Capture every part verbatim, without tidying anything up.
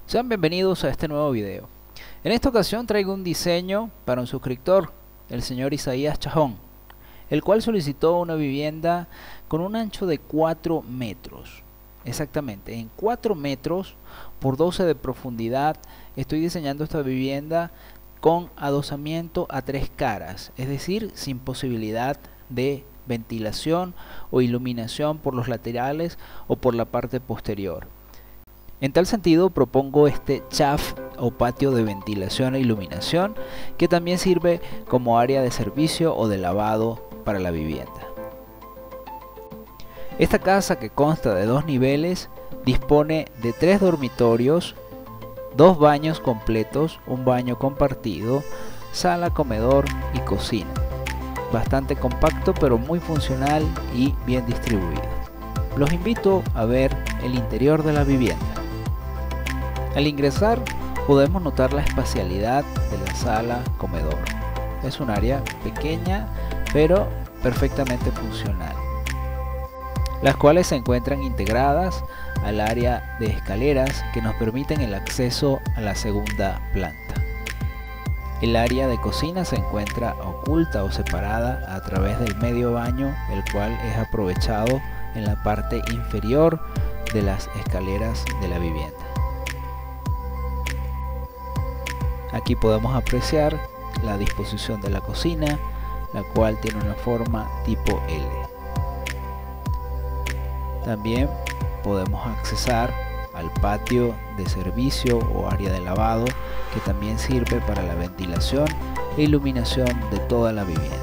Sean bienvenidos a este nuevo video. En esta ocasión traigo un diseño para un suscriptor, el señor Isaías Chajón, el cual solicitó una vivienda con un ancho de cuatro metros. Exactamente, en cuatro metros por doce de profundidad estoy diseñando esta vivienda con adosamiento a tres caras, es decir, sin posibilidad de ventilación o iluminación por los laterales o por la parte posterior. En tal sentido propongo este chaf o patio de ventilación e iluminación, que también sirve como área de servicio o de lavado para la vivienda. Esta casa, que consta de dos niveles, dispone de tres dormitorios, dos baños completos, un baño compartido, sala, comedor y cocina. Bastante compacto pero muy funcional y bien distribuido. Los invito a ver el interior de la vivienda. Al ingresar podemos notar la espacialidad de la sala comedor. Es un área pequeña pero perfectamente funcional, las cuales se encuentran integradas al área de escaleras que nos permiten el acceso a la segunda planta. El área de cocina se encuentra oculta o separada a través del medio baño, el cual es aprovechado en la parte inferior de las escaleras de la vivienda. Aquí podemos apreciar la disposición de la cocina, la cual tiene una forma tipo L. También podemos accesar al patio de servicio o área de lavado, que también sirve para la ventilación e iluminación de toda la vivienda.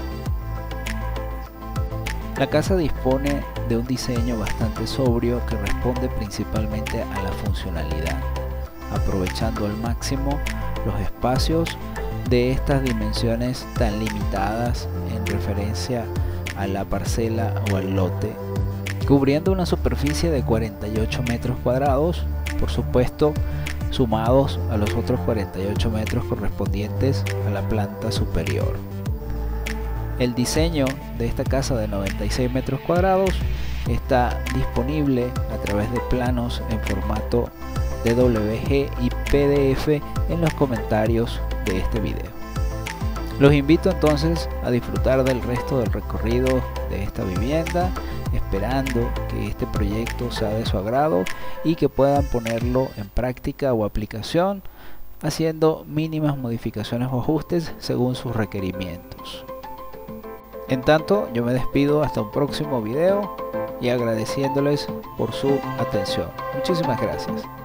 La casa dispone de un diseño bastante sobrio que responde principalmente a la funcionalidad, aprovechando al máximo los espacios de estas dimensiones tan limitadas en referencia a la parcela o al lote, cubriendo una superficie de cuarenta y ocho metros cuadrados, por supuesto sumados a los otros cuarenta y ocho metros correspondientes a la planta superior. El diseño de esta casa de noventa y seis metros cuadrados está disponible a través de planos en formato D W G y P D F en los comentarios de este video. Los invito entonces a disfrutar del resto del recorrido de esta vivienda, esperando que este proyecto sea de su agrado y que puedan ponerlo en práctica o aplicación, haciendo mínimas modificaciones o ajustes según sus requerimientos. En tanto, yo me despido hasta un próximo video y agradeciéndoles por su atención. Muchísimas gracias.